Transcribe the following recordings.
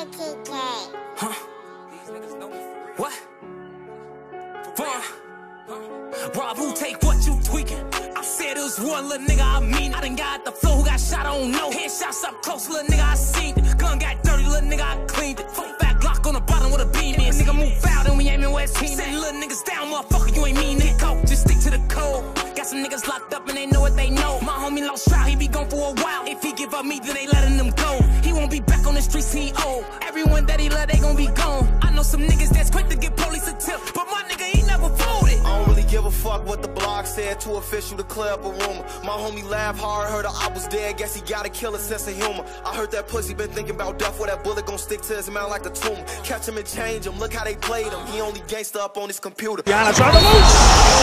Huh? What? Rob, who take what you tweaking? I said it was one little nigga, I mean I done got the flow, who got shot, I don't know. Headshots up close, little nigga, I seen it. Gun got dirty, little nigga, I cleaned it. 4-back Glock on the bottom with a beam in. Nigga move foul, then we aiming West Team. Say little niggas down, motherfucker, you ain't mean it. Go, just stick to the code. Got some niggas locked up and they know what they know. My homie lost trial, he be gone for a while. If he give up me, then they letting him go. He won't be back on the streets, he old. Everyone that he love, they gon' be gone. I know some niggas that's quick to get police a tip, but my nigga, he never folded. I don't really give a fuck what the blog said, too official to clear up a rumor. My homie laughed hard, heard I was dead, guess he got a killer sense of humor. I heard that pussy been thinking about death, where that bullet gon' stick to his mouth like a tumor. Catch him and change him, look how they played him. He only gangsta up on his computer. Giannis on the loose!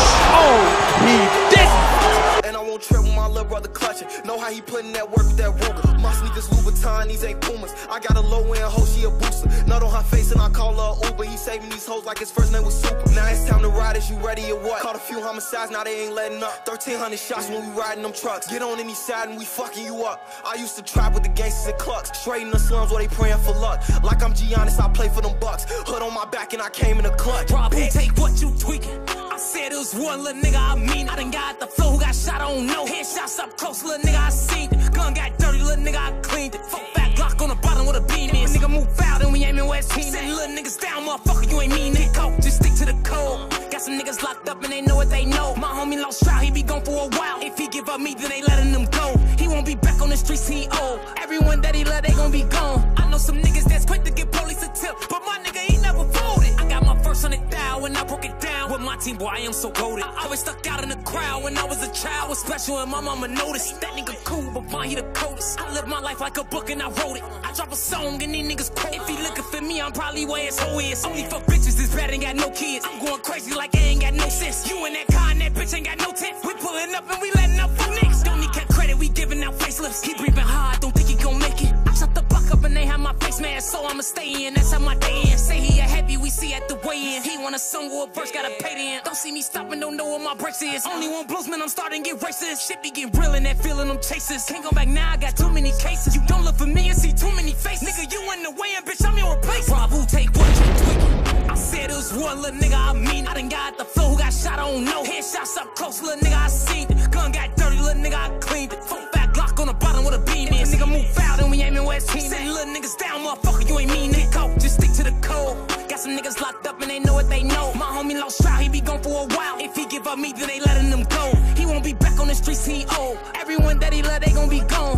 Oh, he did! And I won't trip with my little brother clutching. Know how he putting that work with that Ruger. My sneakers Louboutin, these ain't Pumas. I got a low end hoe, she a booster. Nut on her face and I call her Uber. He saving these hoes like his first name was Super. Now it's time to ride, is you ready or what? Caught a few homicides, now they ain't letting up. 1,300 shots when we riding them trucks. Get on any side and we fucking you up. I used to trap with the gangsters and clucks. Straight in the slums where they praying for luck. Like I'm Giannis, I play for them Bucks. Hood on my back and I came in a clutch. Rob, who take what you tweaking? I said it was one little nigga, I mean I done got the flow, who got shot, I don't know. Headshots up close, little nigga, I seen it. Gun got dirty, little nigga, I cleaned it. 4-back Glock on the bottom with a beam in. Nigga move foul, then we aiming West Team. Say little niggas down, motherfucker, you ain't mean it. Go, just stick to the code. Got some niggas locked up and they know what they know. My homie lost trial, he be gone for a while. If he give up me, then they letting him go. He won't be back on the streets, he old. Everyone that he love, they gon' be gone. I know some niggas that's quick to get police a tip, but my nigga, he never folded. I got my first 100,000 when I broke it down. With my team, boy, I am so goated. I always stuck out in the crowd when I was a child. Was special and my mama noticed. That nigga cool, but why he the coldest? I live my life like a book and I wrote it. I drop a song and these niggas quote. If he looking for me, I'm probably where his hoe is. Only for bitches, this bad ain't got no kids. I'm going crazy like I ain't got no sense. You in that car and that bitch ain't got no tent. We pulling up and we letting up for niggas. Don't need credit, we giving out facelifts. He breathing hard, don't think he gon' make it. I shut the buck up and they have my face mask, so I'ma stay in. That's how my day in. Say he a heavy, we see at the weigh-in. He want a song or a verse, gotta pay the end. Don't see me stopping, don't know what my brakes is. Only one bluesman, I'm starting to get racist. Shit be getting real and that feeling them chasers. Can't go back now, I got too many cases. You don't look for me and see too many faces. Nigga, you in the way and bitch, I'm your replacement. Rob, who take what you tweaking? I said it was one little nigga, I mean I done got the flow, who got shot, I don't know. Headshots up close, little nigga, I seen it. Gun got dirty, little nigga, I cleaned it. 4-back Glock on the bottom with a beam in. Nigga move foul, then we aiming West Team. Say little niggas down, motherfucker, you ain't mean it. Go, just stick to the code. Got some niggas locked up and they know what they know. My homie lost trial, he be gone for a while. If he give up me, then they letting him go. He won't be back on the streets, he old. Everyone that he love, they gon' be gone.